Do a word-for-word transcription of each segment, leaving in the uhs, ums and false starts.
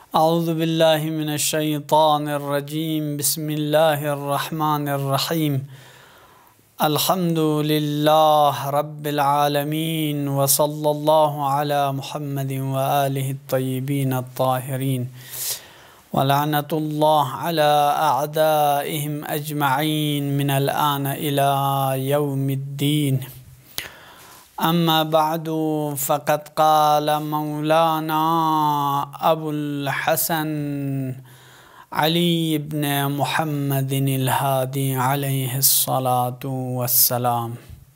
अऊज़ु बिल्लाहि मिनश शैतानिर रजीम बिस्मिल्लाहिर रहमानिर रहीम अल्हम्दुलिल्लाहि रब्बिल आलमीन व सल्लल्लाहु अला मुहम्मदिन व आलिहि त्तय्यिबीन अत्ताहिरीन व लअनतुल्लाहि अला अअदाइहिम अजमईन मिनल आन इला यौमिद्दीन। अम्मा बअदु फ़क़द क़ाल मौलाना अबुल हसन अली इब्न मुहम्मदिन अल हादी अलैहिस्सलातु वस्सलाम,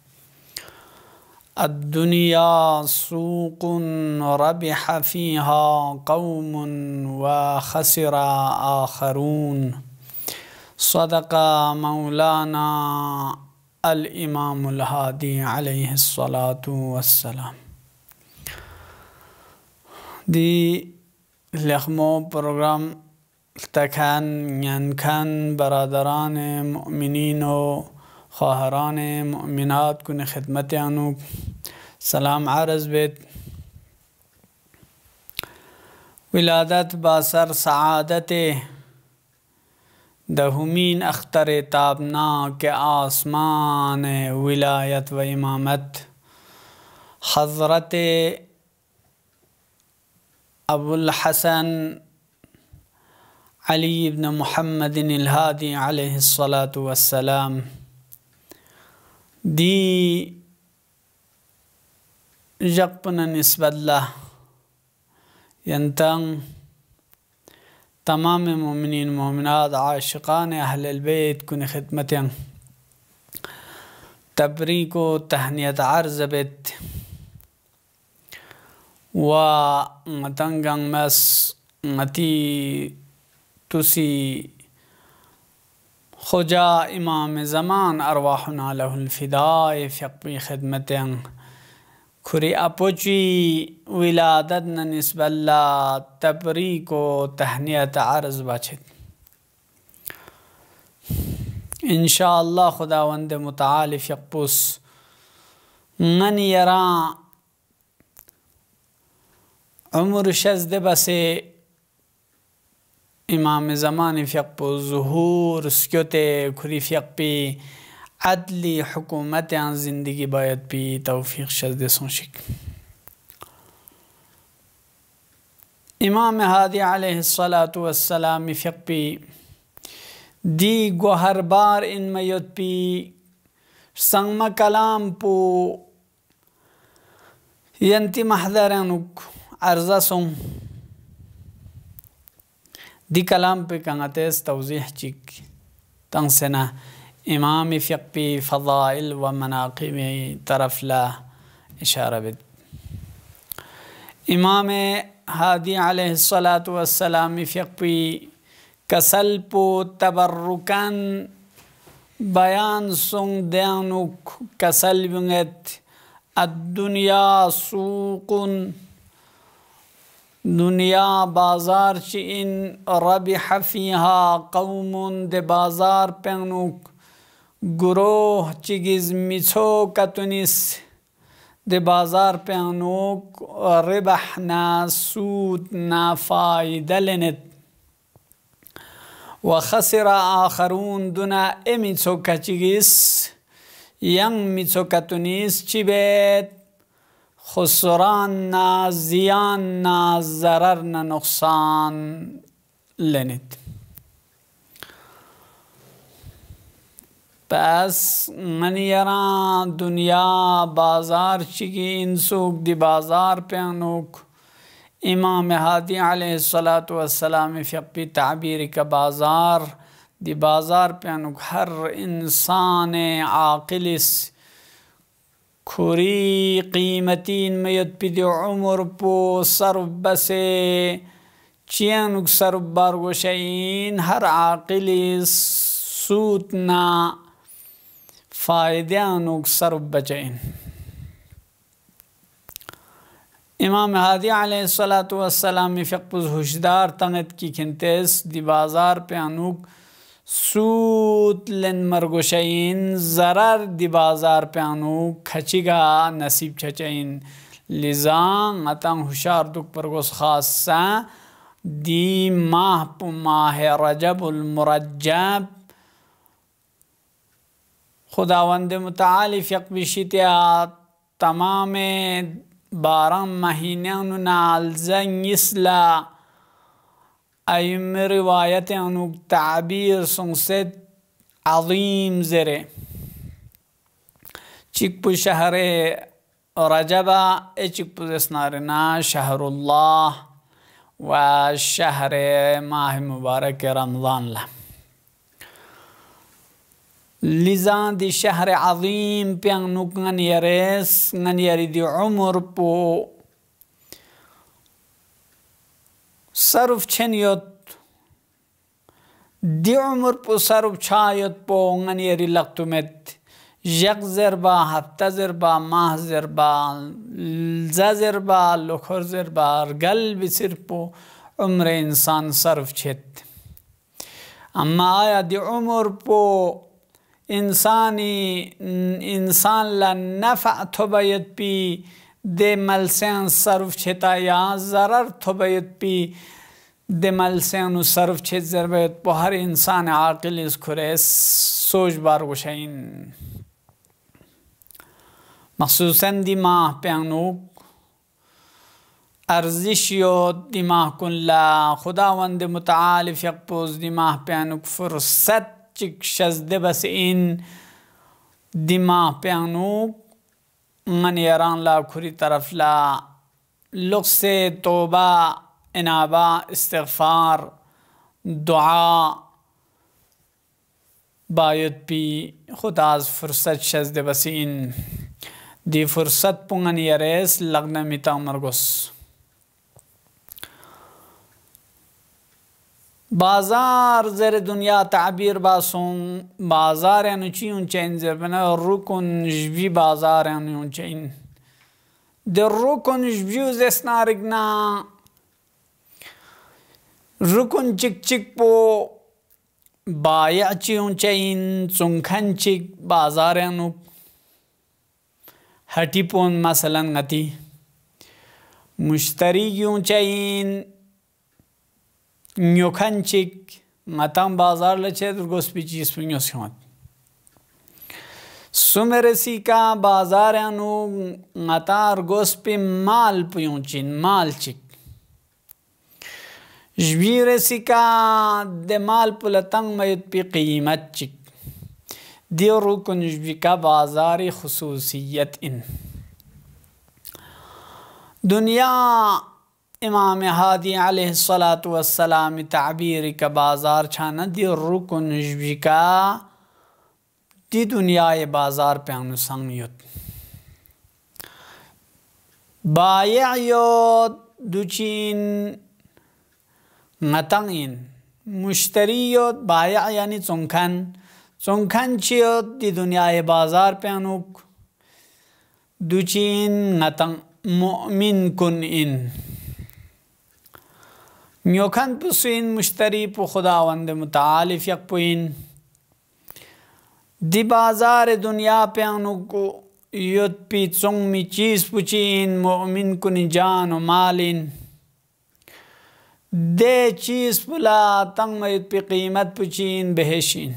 अद्दुनिया सूक़ुन रबिह फ़ीहा क़ौमुन व ख़सिरा आख़रून। सदक़ा मौलाना अल इमाम अल हादी अलैहिस्सलातु वस्सलाम। दी लखमो प्रोग्राम तखान यानखान बरादरान मुमिनीन व ख़वाहरान मुमिनात कुन खिदमत आनु सलाम अर्ज़ बेत। विलादत बासर सआदत दहुमीन अख्तर ताबना के आसमान विलायत व इमामत हज़रत अबुल हसन अली इब्न मुहम्मदिन अल हादी अलैहिस्सलातु वस्सलाम दी यक़पन निस्बतला यंतंग तमाम मोमिनीन मोमिनात आशिकान अहलुल बैत कुन खिदमत तबरीक व तहनियत अर्ज़ बेत व मतंगंग मस मती तुसी खुजा इमाम ज़मान अरवाहुना लहुल फ़िदाए फ़िक़्बी खिदमत खुरी अपोची विलादत न निस्बल्ला तबरीक व तहनियत अर्ज़ बाछित। इंशाअल्लाह खुदावंद मुतआल फ़िक़्पुस मन यरा उम्र शज़द बसे इमाम ज़मान फ़िक़्पु ज़ुहूर स्क्योते खुरी फ़िक़्पी अदली हुकूमत यां ज़िंदगी बायत भी तौफ़ीक़ शज़द सोशिक। इमाम हादी अलैहिस्सलातु वस्सलाम फ़िक़्पी दी गोहर बार इन मयत पी संगम कलाम पो यंती महदरनुक अर्ज़ासों दी कलाम पे कंगतेस तौज़ीह चिक तंगसेना इमाम फ़िक़्पी फ़ज़ाइल व मनाक़िब तरफ ला इशारा बिद। इमाम हादी अलैहिस्सलातु वस्सलाम फ़िक़्पी कसल पो तबर्रुकन बयान सुंग दयानुक कसल बिंगत अद्दुनिया सूक़ुन दुनिया बाजार चिन रबिह फ़ीहा क़ौमुन दे बाजार पेंगनुक गुरोह चिगिज मिछो कतुनिस दे बाजार पेंगनुक रिबह ना सूद ना फ़ायदा लेनेत व ख़सिरा आख़रून दुना ए मिछो कचिगिस यंग मिछो कतुनिस चिबेत खुसरान ना जियान ना ज़रर ना नुक़सान लेनित। बस मन यरा दुनिया बाजार चिकी इंसुक दी बाजार पेनुक इमाम हादी अलैहिस्सलातु वस्सलाम फ़िक़्पी ताबीर का बाजार दी बाजार पेनुक हर इंसान आक़िलिस खुरी कीमतीन मयत पिदे उमर पो सरब बसे चियनुक सरब बारगोशईन हर आक़िलिस सूतना फ़ायदानुक सरब बचैन। इमाम हादी अलैहिस्सलातु वस्सलाम फ़िक़्पुस हुशदार तंगत की खिंतेस दी बाजार पे अनुक सूत len margoshain zarar di bazar peanu khachiga nasib chachain liza atang hushar duk pargos khassa دی ماہ پو ماہ رجب المرجب خداوند متعال فیق بشتیا تمام بارہ مہینیانو نالزن اسلا ایم روایت انو تعبیر سنست عظیم زره چک پو شهر رجبا چک پو اسنارنا شهر الله و شهر ماه مبارک رمضان له لذا دی شهر عظیم پیان نوک نن یریس نن یری دی عمر پو صرف چنیت دی عمر پو صرف چایت پو نن یری لقتمت یک زربا هفته زربا ماه زربا لزا زربا لخور زربا قلب سر پو عمر انسان صرف چت اما آیا دی عمر پو انسانی انسان لا نفع تو باید پی دے ملسین صرف چھتا یا ضرر تو باید پی دے ملسین صرف چھت زر باید پو ہر انسان عاقل اس کھرے سوچ بار گوشین مخصوصاً دی ماہ پیانوک ارزشیو دی ماہ کن لا خداوند متعال فیقپوز دی ماہ پیانوک فرصت چک شزده بس این دماغ پیانوک من یران لا کھری طرف لا لغس توبہ انابہ استغفار دعا باید پی خداز فرصت شزده بس این دی فرصت پونگن یریس لغنه میتا مرگس بازار زر دنیا تعبیر باسون بازار یعنی چی اونچه این زر بنا رکن جبی بازار یعنی اونچه این در رکن جبیو زسنا رگنا رکن چک چک پو بایع چی اونچه این چنکن چک بازار یعنی ہٹی پون مثلا غتی مشتری اونچه این نیوکن چک متان بازار لچه در گوست پی چیز پی نیوز کمت سومرسی کا بازار انو متار گوست پی مال پیون چین مال چک جویرسی کا دے مال پلتنگ میت پی قیمت چک دیو رکن جوی کا بازار خصوصیت ان دنیا امام ہادی علیہ الصلاۃ والسلام تعبیر کا بازار چھانا دی رکن جوی کا دی دنیا بازار پیانو سنگیت بایع یود دوچین متنگین مشتری یود بایع یعنی چنکن چنکن چیود دی دنیا بازار پیانوک دوچین متنگ مؤمن کن ان نیوکن پسوین مشتری پو خداوند متعال فیق پوین دی بازار دنیا پیانو کو یود پی چنگ می چیز پوچین مؤمن کنی جان و مالین دے چیز پلا تنگ میت پی قیمت پوچین بہشین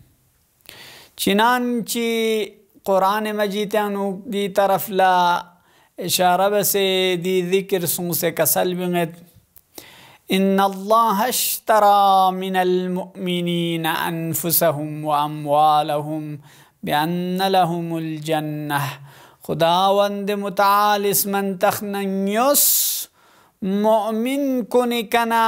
چنانچی قرآن مجید انو دی طرف لا اشارہ بسے دی ذکر سنگ سے کسل بنگت ان اللہ اشترى من المؤمنین انفسهم واموالهم بان لهم الجنہ خداوند متعال اسمن تخنیس مؤمن کنی کنا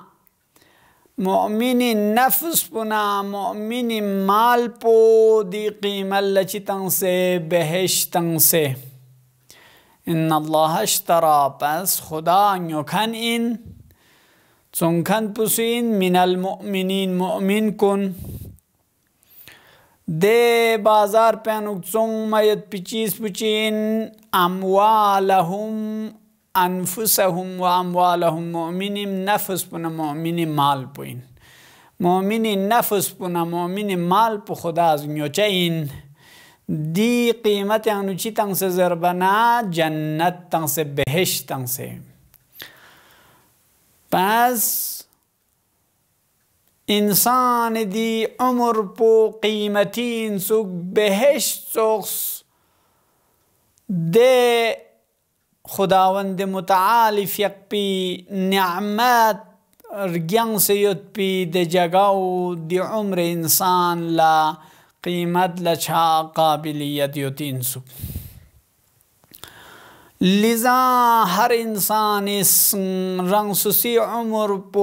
مؤمن نفس پنا مؤمن مال پو دی قیمت لچتن سے بہشتن سے ان اللہ اشترى پس خدا نیوکن ان چنکن پسین من المؤمنین مؤمن کن دے بازار پینک چنگ میت پی چیز پچین اموالهم انفسهم و اموالهم مؤمنیم نفس پنا مؤمنی مال پوین مؤمنی نفس پنا مؤمنی مال پو خدا از نیوچه این دی قیمت انو چی تنگ سے ضربنا جنت تنگ سے بہشت تنگ سے پس انسان دی عمر پو قیمتین سوک بهشت سوکس دے خداوند متعالی فیق پی نعمت رگیان سیوت پی دے جگاو دی عمر انسان لا قیمت لچھا قابلیت یوتین سوک. لذا ہر انسان اس رنگ سسی عمر پو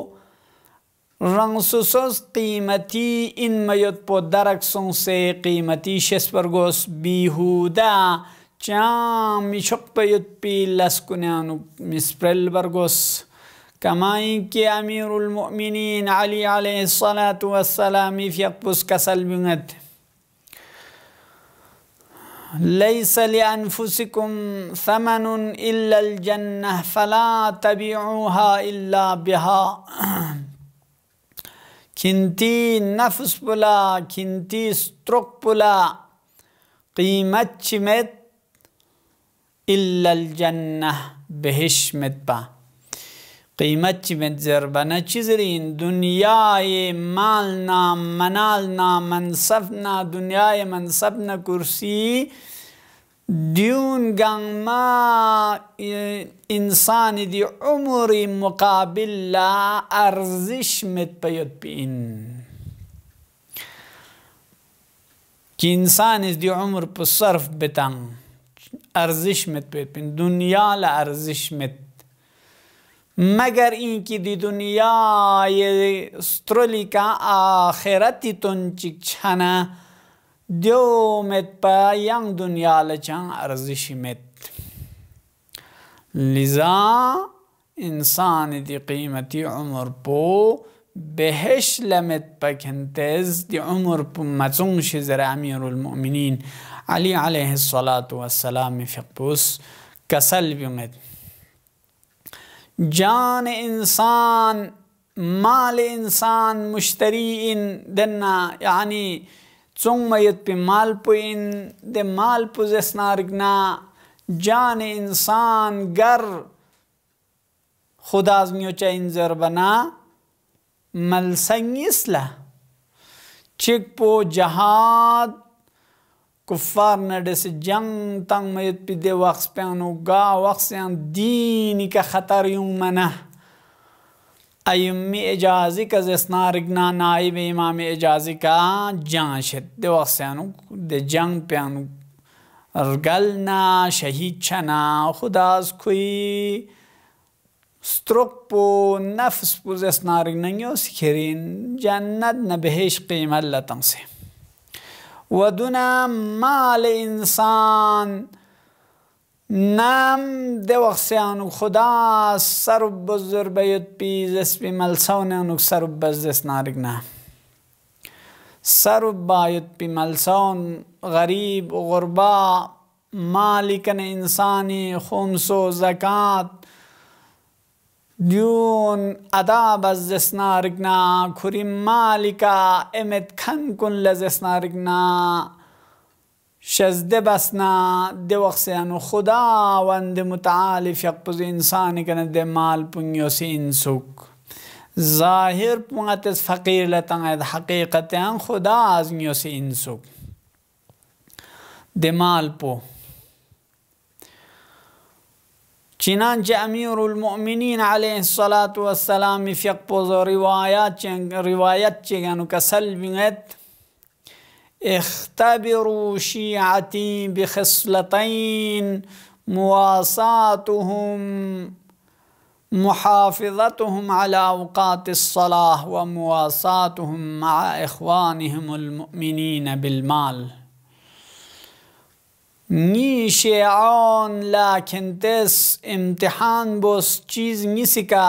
رنگ سسوس قیمتی ان میت پو درکسوں سے قیمتی شس پرگوس بیہودا چام میشک پیت پی لسکنیانو مسپرل برگوس کمائیں کہ امیر المؤمنین علی علیہ الصلاة والسلام فیق پس کسل بنت لیس لأنفسکم ثمن الا الجنہ فلا تبیعوها الا بها کنتی نفس پلا کنتی سترک پلا قیمت چمت الا الجنہ بہشمت پا قیمت چمت زربنا چیزرین دنیای مالنا منالنا منصفنا دنیای منصفنا کرسی دیون گنگ ما انسان دی عمری مقابل لا ارزش مت پیت پین کہ انسان اس دی عمر پر صرف بتن ارزش مت پیت پین دنیا لا ارزش مت مگر این کی دی دنیا یہ سترلی کا آخرتی تنچک چھنا دیو مت پا ینگ دنیا لچان ارزشی مت. لذا انسان دی قیمتی عمر پو بہش لمت پا کنتز دی عمر پو مچون شزر امیر المؤمنین علی علیہ السلام فقپوس کسل بیمت جان انسان مال انسان مشتری ان دنا یعنی چون میت پی مال پو ان دے مال پو زسنارگنا جان انسان گر خدا ازمیو چا انزر بنا ملسنگیس لا چک پو جہاد کفار نڈس جنگ تنگ میت پی دے وقت پیانو گا وقت سیان دینی کا خطر یوں منہ ایمی اجازی کا زسنارگنا نائب امام اجازی کا جان شد دے وقت سیانو دے جنگ پیانو رگلنا شہید چنا خداز کوئی سترک پو نفس پو زسنارگنا یو سکرین جنت نبہش قیم اللہ تنگ سے ودنا مال انسان نام دے وقسیانو خدا سرب بزر بیت پیز اس پی ملسونیانو سرب بزدس نارگنا سرب باید پی ملسون غریب غربا مالکن انسانی خمس و زکاة دیون ادا بزدس نارگنا کھری مالکا امت کھن کن لزدس نارگنا شزده بسنا دے وقسیانو خدا وند متعالی فیقپز انسانی کن دے مال پنگیو سی انسوک ظاہر پنگتس فقیر لتنگید حقیقتیان خدا ازمیو سی انسوک دے مال پو چنانچہ امیر المؤمنین علیہ السلام فیقپز روایات روایت چگانو کسل بنگید اختبروا شیعتی بخصلتین مواساتهم محافظتهم على اوقات الصلاة ومواساتهم مع اخوانهم المؤمنین بالمال. نی شیعان لیکن تس امتحان بوس چیز نیسی کا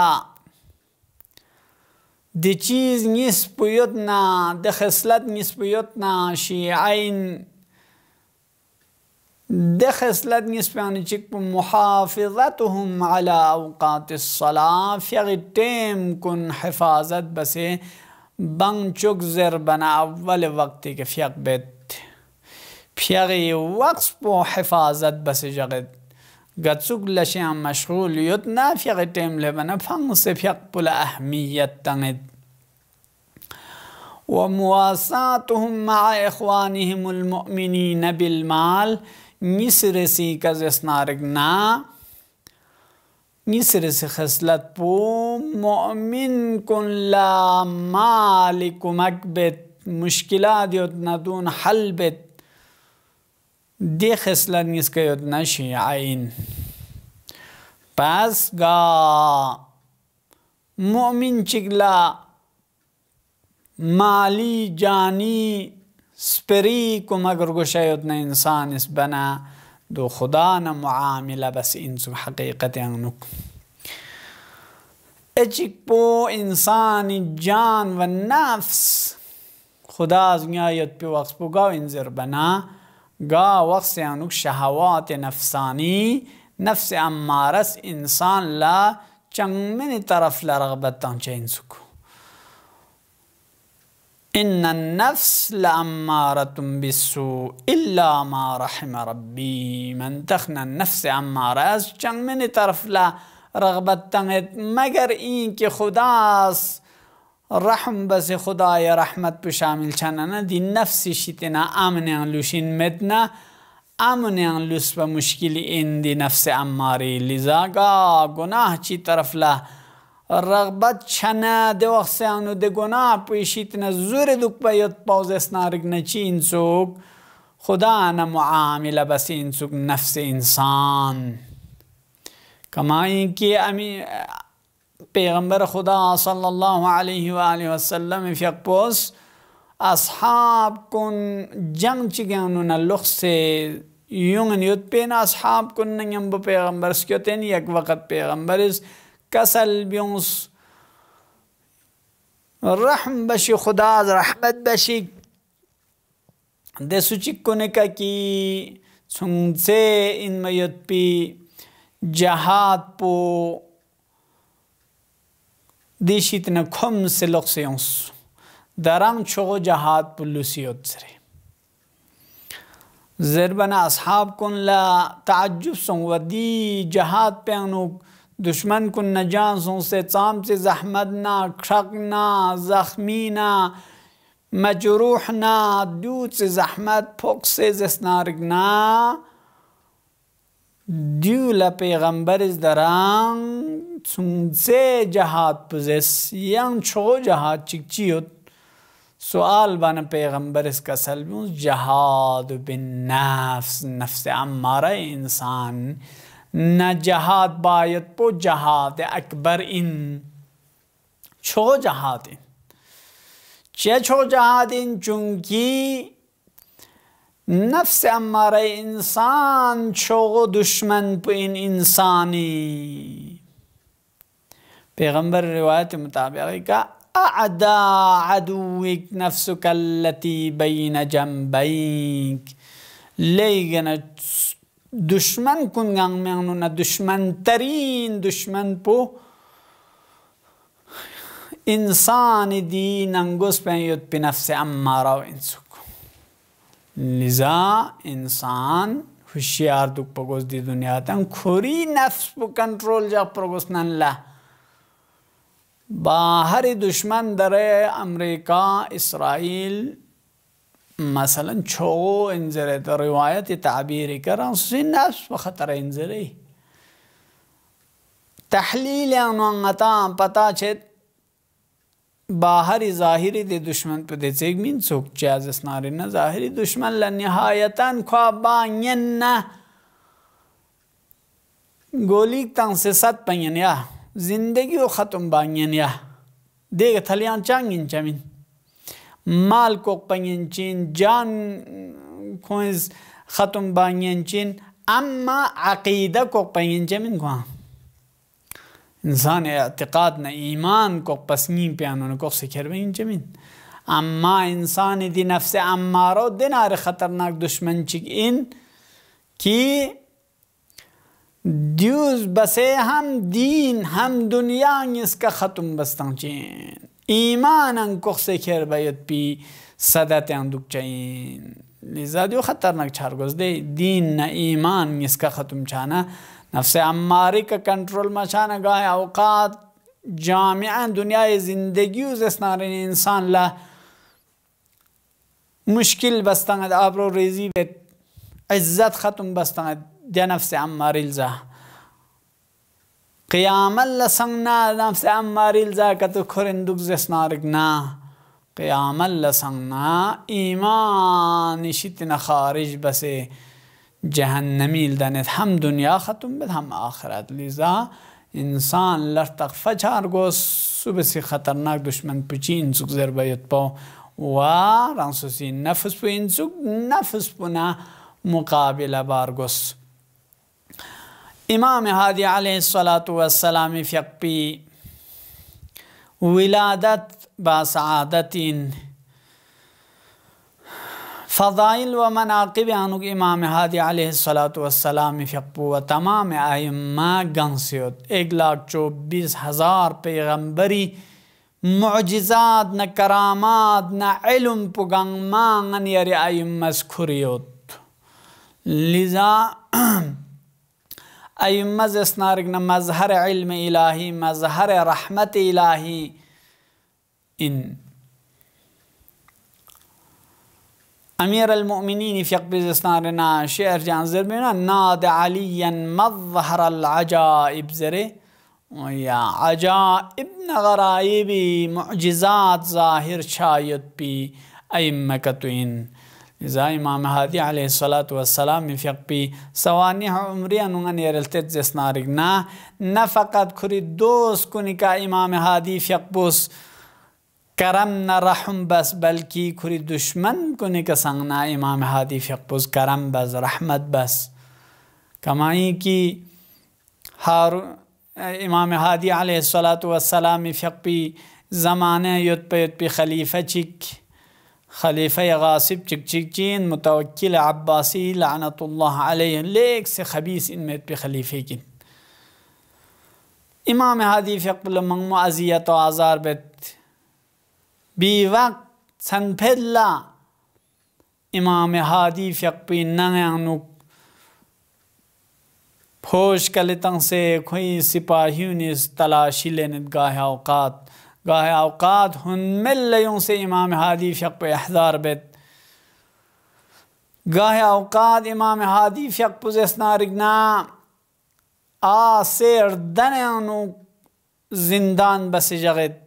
دی چیز نیس پیوتنا دی خصلت نیس پیوتنا شیعین دی خصلت نیس پیانی چک پو محافظتهم على اوقات الصلاة فیغی ٹیم کن حفاظت بسے بنگ چک زر بنا اول وقتی کے فیغ بیت فیغی وقت پو حفاظت بسے جغد گتسوک لشیان مشغول یوت نا فیق تیم لبنا فنگ سے فیق پلا اهمیت تنید ومواساتهم مع اخوانهم المؤمنین بالمال نیسرسی کزسنارگنا نیسرسی خسلت پو مؤمن کن لا مالکم اکبت مشکلات یوت ندون حل بت دی خسلت نیس که یوت نشیعین پس گا مؤمن چگلا مالی جانی سپری کو مگر گوشایت نه انسان اس بنا دو خدا نه معامله بس انسو حقیقت انک اچک پو انسان جان و نفس خدا از نیایت پی وقت پو گاو انذر بنا گا وقت انک شهوات نفسانی نفس امارس انسان لا چنگ من طرف لرغبتان چه انسکو ان النفس لأمارة بالسوء الا ما رحم ربی من تخنا النفس اماره از چنگ من طرف لرغبتان مگر این که خداست رحم بس خدای رحمت پو شامل چنانا دی نفسی شیطنا امن لوشین مدنا امن لوس پا مشکلی این دی نفس اماری لذا گا گناہ چی طرف لا رغبت چنا دی وقت سے انو دی گناہ پوشیتنا زور دک پا یت پاوز اسنارک نچی انسوک خدا نا معاملہ بس انسوک نفس انسان کمائی کی امی پیغمبر خدا صلی اللہ علیہ وآلہ وسلم فیق پوس اصحاب کن جنگ چگانو نا لخ سے یونگن یوت پین اصحاب کن نگم با پیغمبر سکیوتین یک وقت پیغمبر اس کسل بیونس رحم بشی خدا از رحمت بشی دسو چکنے کا کی سنگ سے ان میت پی جہاد پو دیشیتنا کم سے لغ سے یونس دران چغو جہاد پو لوسیوت سرے زربنا اصحاب کن لا تعجب سن و دی جہاد پینو دشمن کن نجان سن سے چام سے زحمت نا کھرق نا زخمی نا مجروح نا دود سے زحمت پھوک سے زسنارگ نا دیو لا پیغمبر از دران سن سے جہاد پزیس ین چھو جہاد چک چیوت سوال بنا پیغمبر اس کا سلبیون جہاد بن نفس نفس امارہ انسان نہ جہاد باید پو جہاد اکبر ان چھو جہاد ان چے چھو جہاد ان چونکی نفس امارہ انسان چھو دشمن پو ان انسانی پیغمبر روایت مطابق کا اعدا عدوک نفسک اللتی بین جنبیک لیکن دشمن کن گنگ میں انہوں دشمن ترین دشمن پو انسان دی ننگوس پہ یود پی نفس امارہ و انسکو لذا انسان ہوشیار دک پگوز دی دنیا تن کھوری نفس پو کنٹرول جا پگوز نن لہ باہر دشمن در امریکہ اسرائیل مثلا چھو انزره در روایت تعبیری کرن سی نفس بخطر انزره تحلیل انوانتا پتا چھت باہری ظاہری دی دشمن پہ دی چیگ مین سوک چیز اسناری نا ظاہری دشمن لنہایتاً خواب بانین نا گولیک تن سے ست پنین یا زندگی و ختم بانین یا دیگھ تھلیان چانگین چمین مال کو پنین چین جان کوئنز ختم بانین چین اما عقیدہ کو پنین چمین کوان انسان اعتقاد نا ایمان کو پسنین پیانون کو سکر بین چمین اما انسان دی نفس امارو دینار خطرناک دشمن چک ان کی دیوز بسے ہم دین ہم دنیا اس کا ختم بستان چین ایمان انکو سکر باید پی صدت اندوک چین لذا دیو خطرناک چارگوز دے دین نا ایمان اس کا ختم چانا नफ्स अम्मारी का कंट्रोल मचाना गाय अवकात जामिया दुनिया ज़िंदगी उसनार इंसान ला मुश्किल बस्तंग आबरो रेजी बेत इज्जत ख़त्म बस्तंग दे नफ्स अम्मारिल जा क़ियामल संगना नफ्स अम्मारिल जा का तो खुरिंदुक जस्नारिक ना क़ियामल संगना ईमान शितना खारिज बसे जहन्नमील दनेत हम दुनिया ख़त्म बद हम आखिरत लिजा इंसान लर्तक फचार गो सुबह से ख़तरनाक दुश्मन पुचीन सुख ज़रबयत पाओ वा रंसुसी नफ्स पु इंसुक नफ्स पुना मुकाबिला बारगोस इमाम हादी अलैहिस्सलातु वस्सलाम फ़िक़्पी विलादत बासआदतिन फ़ज़ाइल व मनाक़िब अनुक इमाम हादी अलैहिस्सलातु वस्सलाम फ़िक़्पू व तमाम आइम्मा गंसियत एक लाख चौबीस हज़ार पैगम्बरी मुअजिज़ात न करामात न इल्म पुगंग मांगन यारे आइम्मस खुरियत लिज़ा आइम्मस इसनारिक न मज़हर इल्म इलाही मज़हर रहमत इलाही इन अमीर अल-मुमिनीन फ़िक़्बी इसनारना शेर जानज़र में ना नाद अलीयन मज़हर अल-अजाइब ज़रे या अजाइब न गराइबी मुअजिज़ात ज़ाहिर शायद पी अइम्मकतुइन लिज़ा इमाम हादी अलैहिस्सलातु वस्सलाम फ़िक़्बी सवानिह उम्री अनुगन यरल्तेत ज़स्नारिक ना न फ़क़त खुरी दोस्त कुनिका इमाम हादी फ़िक़्बुस करम न रहम बस बल्कि खुरी दुश्मन को निका संगना इमाम हादी फ़िक़्बुस करम बस रहमत बस कमाई की हार इमाम हादी अलैहिस्सलातु वस्सलाम फ़िक़्बी ज़माने युत पे युत पे खलीफा चिक खलीफा गासिब चिक चिक चीन मुतवक्किल अब्बासी लानतुल्लाह अलैहि लेक से खबीस इनमें पे खलीफे की इमाम हादी फ़िक़्बुल मंगमो अज़ियत व आज़ार बेत बी वक्त सनफेल्ला इमाम हादी फ़िक़्बी नंगनुक फौज कलितंग से कोई सिपाहियों ने तलाशी लेने गाहे औकात गाहे औकात हुन मिल्लयों से इमाम हादी फ़िक़्बी अहज़ार बेत गाहे औकात इमाम हादी फ़िक़्बी ज़स्नारिगना आ सेर दनेनुक जिंदान बस जगत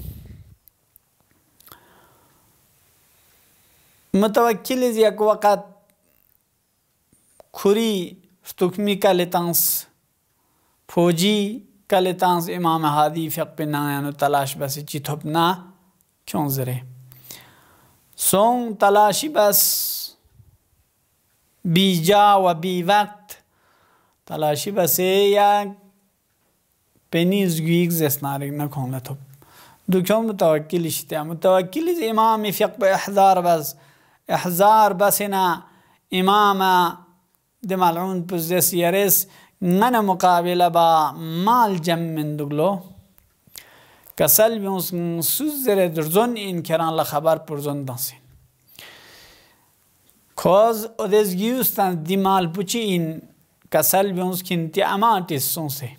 मुतवक्किल एक वक़्त खुरी तुकमी का लेतांस फौजी का लेतांस इमाम हादी फ़िक़्बी नायानो तलाश बस चिथुपना क्यों ज़रे सोंग तलाशी बस बीजा व बी वक्त तलाशी बसे या पेनीज़ गीग ज़स्नारिक न खोंला थुप दुख्यों मुतवक्किल इश्तिया मुतवक्किल इमाम फ़िक़्बी अहज़ार बस अहज़ार बसना इमाम दिमालून पुज़्ज़ेस यरेस नन मुकाबिला बा माल जम में दुगलो कसल बियों सुज़रे दर्ज़ोन इन केरान ला खबर पुरज़ोन दांसे खोज ओदेस गियुस्तान दिमाल पुची इन कसल बियों किंती अमाटिस सों से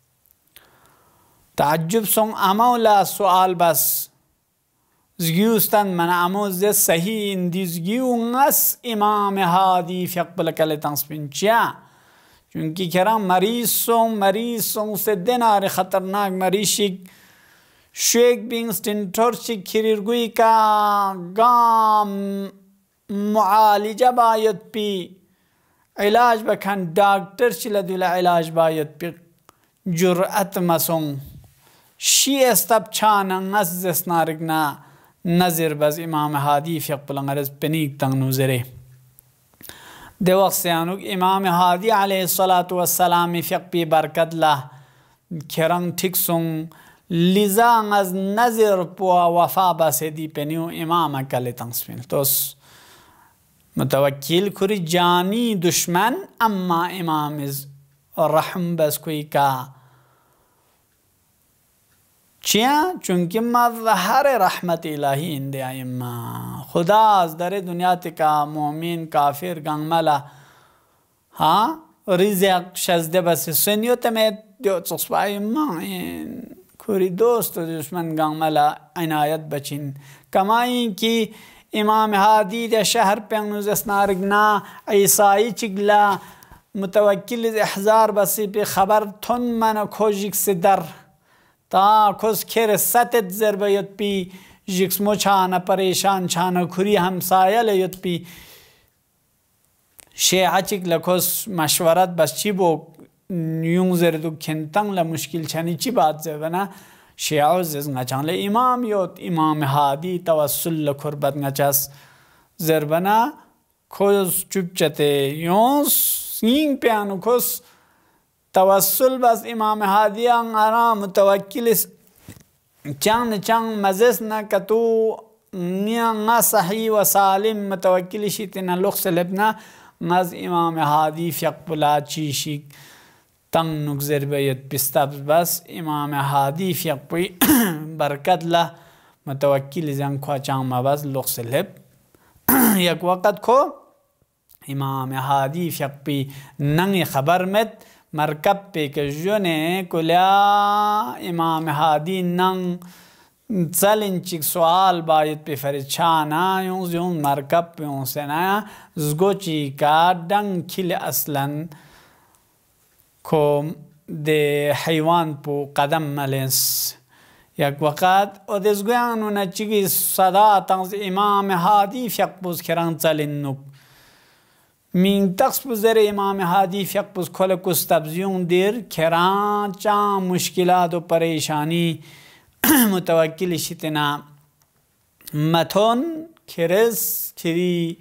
ताज्जुब सों अमाउला सुआल बस ज़गियुस्तान मना अमोज़ सही इंदी ज़गियुंगस इमाम हादी फ़िक़्बी कलेतांस पिंचिया क्योंकि केरा मरीज़ों मरीज़ों से दिनार ख़तरनाक मरीशिक शेख बिंग स्टिंटोरशिक खिरिरगुई का गाम मुआलिजा बायत पी इलाज बखन डॉक्टर चिलदुला इलाज बायत पी जुर्अत मसों शीस्तब छानंगस ज़स्नारिगना नज़र बस इमाम हादी फ़िक़्बी पनीक तंग नज़रे दे वक्त से अनुक इमाम हादी अलैहिस्सलातु वस्सलाम फ़िक़्बी बरकत ला खेरंग ठीक सोंग लिज़ांगज़ नज़र पुआ वफ़ा बसे दी पेनियो इमाम कले तंगस्पिन तोस मुतवक्किल खुरी जानी दुश्मन अम्मा इमाम इज़ रहम बस कोई का चिया चूँकि मज़हर रहमत इलाही इंदे आइम्मा खुदा दर दुनिया का मोमिन काफिर गंगमला हाँ ریزق شزده بس سنیوت مت دیو تصبای ما کوری دوست و دشمن گاملا عنایت بچین کمائی کی امام هادی ده شهر پنگنوز اسنارگنا عیسائی چگلا متوکل احزار بسی پی خبر تن من کوجیک سدر تا کس کر ستت ضربیت پی جکسمو چانا پریشان چانا کوری همسایه لیت پی شیعه چگلا کس مشورت بس چی بو یون زردو کنتن لمشکل چنی چی بات زبنا شیعه زنگا چان لی امام یوت امام هادی توسل لکربت نچس زربنا کس چوب چته یون سین پیانو کس توسل بس امام هادی انگارا متوکل چان چان مزس نکتو نیا صحیح و سالم متوکل شیطنا لخص لبنا نز امام هادی فیق بلا چیشی تنگ نگذر بیت بستبز بس امام هادی فیق بی برکت له متوکل زن کو چان مبز لخص لب یک وقت کو امام هادی فیق بی ننگ خبر مت مرکب پی که جونه کلیا امام هادی ننگ چلن چیک سوال باید پی فرچانا یون زیون مرکب پی اون سنا زگو چیکا دنگ کل اصلا کو ده حیوان پو قدم ملنس یک وقت او دزگویانو نچیگی صدا تنز امام هادی فیق بوز کران چلن نک من تقص بزر امام هادی فیق بوز کل کستبزیون دیر کران چان مشکلات و پریشانی متوکل شتنا متون کرس کری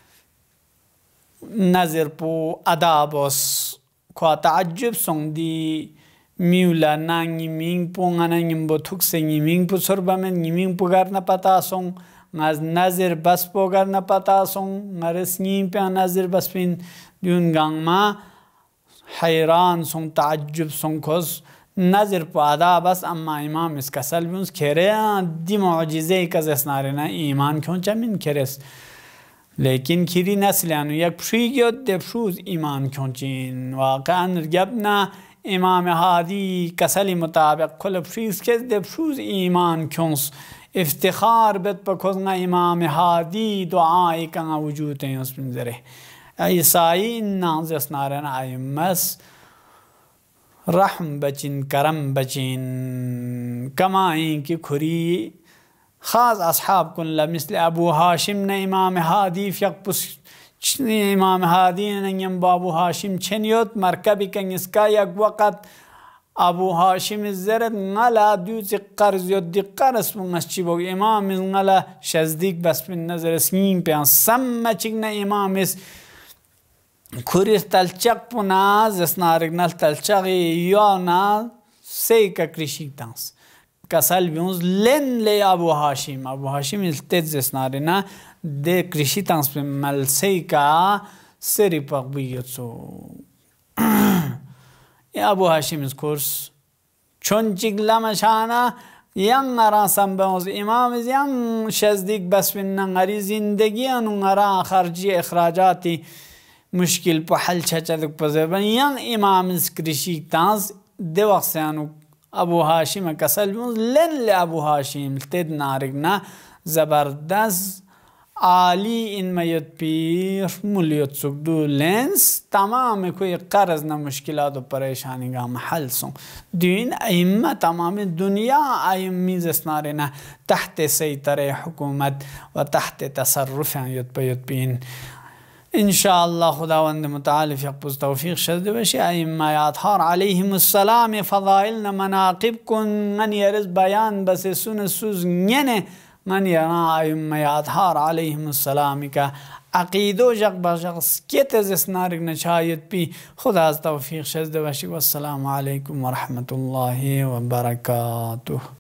نظر پو ادابوس کو تعجب سong di miula nangi ming po nga nangim bo tuksengi ming po sorbamen ming po gar na pata song ngaz nazir bas po gar na pata song ngares ngim pe nazir bas pin dun gangma hayran song تعجب song kos nazir po ada bas amma imam is kasal buns kere di mucize kaz esnarena iman kyon chamin keres لیکن کری نسلانو یک پشیگیت دفشوز ایمان کنچین واقعا رگبنا امام هادی کسلی مطابق کل پشیز کس دفشوز ایمان کنس افتخار بد بکوزنا امام هادی دعای کنا وجود ہیں اس منظره عیسائی نانز اسنارن آئیمس رحم بچین کرم بچین کمائیں کی کھری خاص اصحاب کن لمثل ابو هاشم نه امام هادی فیق پس امام هادی نیم با ابو هاشم چنیوت مرکبی کنیس کا یک وقت ابو هاشم زرد نلا دوز قرض یود دی قرص منش چی بو امام نلا شزدیک بس من نظر سنیم پیان سم چیگ نه امام اس کوریس تلچق پنا زسنارگ نل تلچقی یا نا سی کا کرشیک دانس کسال بیونز لن لی ابو هاشم ابو هاشم التد زسنارنا ده کرشی تانس به ملسی کا سری پاک بیت سو ابو هاشم از کورس چون چگلا مشانا ین نرا سنبوز امام ین شزدیک بس بین نغری زندگی انو نرا خرجی اخراجاتی مشکل پا حل چچدک پزربن ین امام از کرشی تانس ده وقت سیانو ابو هاشم کسل بیونز لن لی ابو هاشم تد نارگنا زبردست عالی این میت پیر ملیت سکدو لنس تمام کوئی قرض نه مشکلات و پریشانی گا محل سون دین ائمه تمام دنیا ائمی زسنارنا تحت سیطره حکومت و تحت تصرف یت بیت بین انشاءالله خداوند متعال فیقبز توفیق شده بشی ائمه اطهار علیهم السلام فضائلنا مناقب کن من یرز بیان بس سون سوز نینه من یرا ائمه اطهار علیهم السلام کا عقیدو جق بشخص کت زسنارگ نشایت پی خدا از توفیق شده بشی والسلام علیکم ورحمت الله وبرکاته.